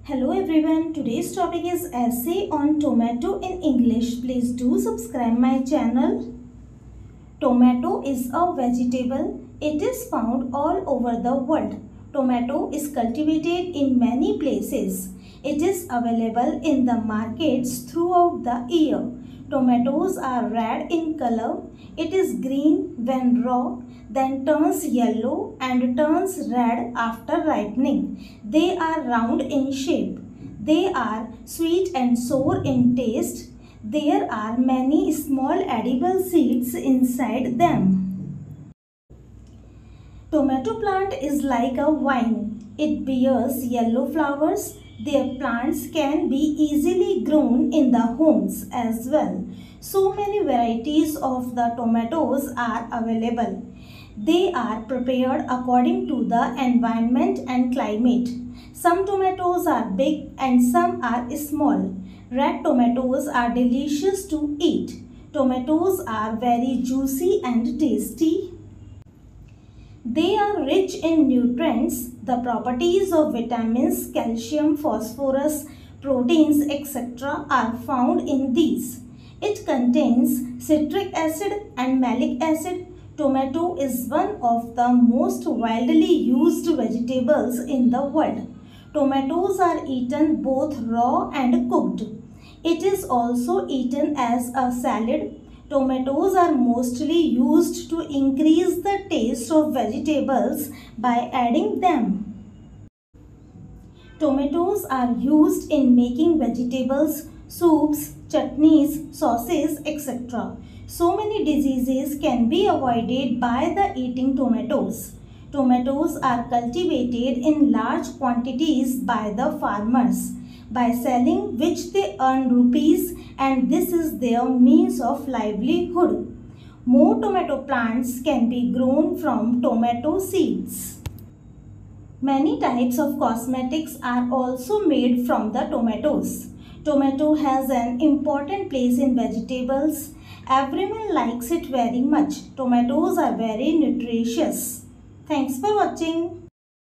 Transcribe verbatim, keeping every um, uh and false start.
Hello everyone, today's topic is essay on tomato in English. Please do subscribe my channel. Tomato is a vegetable. It is found all over the world. Tomato is cultivated in many places. It is available in the markets throughout the year. Tomatoes are red in color. It is green when raw, then turns yellow and turns red after ripening. They are round in shape. They are sweet and sour in taste. There are many small edible seeds inside them. Tomato plant is like a vine. It bears yellow flowers. Their plants can be easily grown in the homes as well. So many varieties of the tomatoes are available. They are prepared according to the environment and climate. Some tomatoes are big and some are small. Red tomatoes are delicious to eat. Tomatoes are very juicy and tasty. They are rich in nutrients. The properties of vitamins, calcium, phosphorus, proteins, et cetera are found in these. It contains citric acid and malic acid. Tomato is one of the most widely used vegetables in the world. Tomatoes are eaten both raw and cooked. It is also eaten as a salad. Tomatoes are mostly used to increase the taste of vegetables by adding them. Tomatoes are used in making vegetables, soups, chutneys, sauces, et cetera. So many diseases can be avoided by the eating tomatoes. Tomatoes are cultivated in large quantities by the farmers, by selling which they earn rupees, and this is their means of livelihood. More tomato plants can be grown from tomato seeds. Many types of cosmetics are also made from the tomatoes. Tomato has an important place in vegetables. Everyone likes it very much. Tomatoes are very nutritious. Thanks for watching.